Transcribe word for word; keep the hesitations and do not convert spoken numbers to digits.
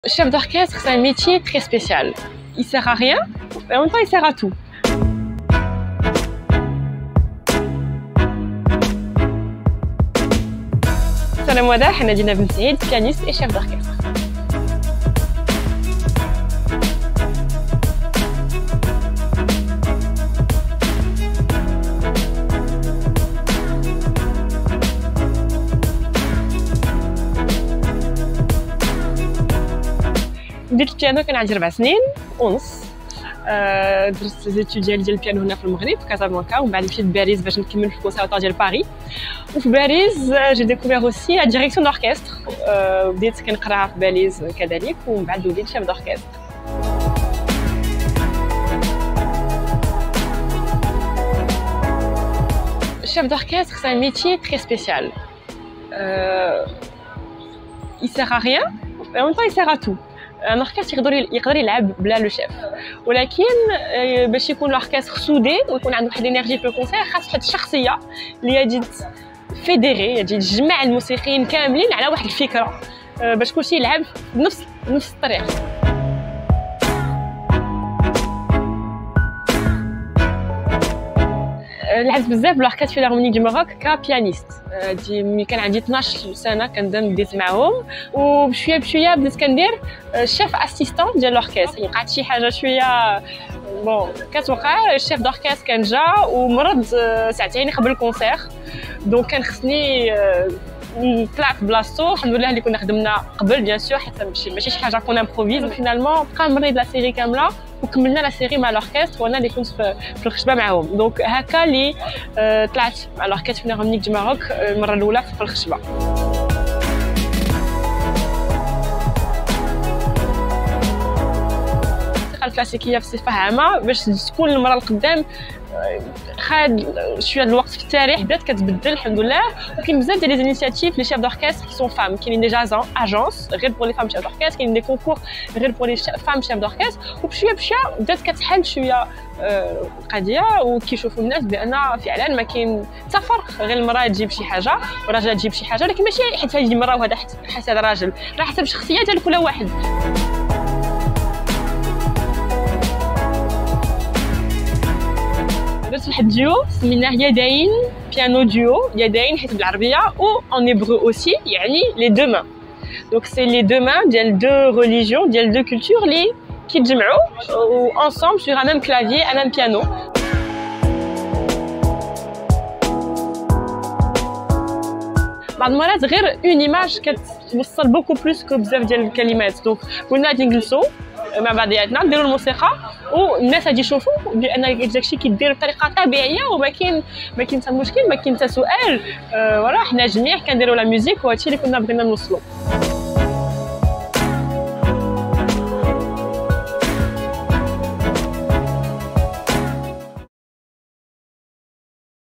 Chef d'orchestre, c'est un métier très spécial. Il sert à rien, mais en même temps, il sert à tout. Salam Wadah, Nadina Ben Saïd, pianiste et chef d'orchestre. بديت البيانو كان عندي ربع سنين ونص. أه درت زيتود ديالي ديال البيانو هنا في المغرب في كازابلانكا، ومن بعد مشيت لباريس باش نكمل في الكونسيرفاتوار ديال باريس. وفي باريس جي ديكوفير اوسي لا ديريكسيون دوركستر. أه بديت كنقرا في باريس كذلك، ومن بعد وليت شيف دوركستر. Chef d'orchestre, c'est un métier très spécial. Euh, il sert à rien, mais en même temps il sert à tout. ان اوركستر يقدر يقدر يلعب بلا لو شيف، ولكن باش يكون الاوركستر سودي ويكون عنده واحد الانرجي في الكونسير خاص واحد الشخصيه اللي غادي فيديري، غادي تجمع الموسيقيين كاملين على واحد الفكره باش كلشي يلعب بنفس نفس الطريقه. لعبت بزاف بالاوركستر فيلارمونيك دو ماروك كبيانيست. دي ملي كان عندي اثناش سنه كندم بديت معاهم، وبشويه بشويه بديت كندير شيف اسيستون ديال الاوركستر. وقعت شي حاجه شويه بون كتوقع، الشيف دوركستر كان جا ومرض ساعتين قبل الكونسير، دونك كان خصني نطلع في بلاصتو. الحمد لله اللي كنا خدمنا قبل بيان سور، حتى ماشي شي حاجه كون امبروفيز. فينالمون بقى مريض لا سيري كامله وكملنا لا سيري مع الاوركستر، وانا اللي كنت في الخشبه معاهم. دونك هكا اللي طلعت مع الاوركستر فيلارمونيك دو ماروك المره الاولى في الخشبه. الموسيقى الكلاسيكيه بصفه عامه باش تكون المراه القدام خاد شويه الوقت في التاريخ، بدات كتبدل الحمد لله. وكاين بزاف ديال لي انيشياتيف لي شيف دوركستر كي سون فام. كاينين ديجا اجونس غير بور لي فام شيف دوركستر، كاينين دي كونكور غير بور لي فام شيف دوركستر. وبشويه بشويه بدات كتحل شويه القضيه، وكيشوفوا الناس بان فعلا ما كاين حتى فرق، غير المراه تجيب شي حاجه والراجل تجيب شي حاجه، ولكن ماشي حيت هذه المراه وهذا حسب راجل، راه حسب الشخصيه ديال كل واحد. درت واحد ديو سميناه يدين، بيانو ديو يدين حيت بالعربيه، و ان هيبرو اوسي يعني لي دو مان. دونك سي لي دو مان ديال دو ريليجيون ديال دو كولتور لي كيتجمعوا و انصومبل سور ان ميم كلافي ان ميم بيانو. بعض المرات غير اون ايماج كتوصل بوكو بلوس كو بزاف ديال الكلمات. دونك كنا نجلسوا مع بعضياتنا نديروا الموسيقى، والناس غادي يشوفوا بان داكشي كيدير بطريقه طبيعيه، وما كاين ما كاين حتى مشكل، ما كاين حتى سؤال. أه فوالا حنا جميع كنديروا لا ميوزيك، وهادشي اللي كنا بغينا نوصلوا.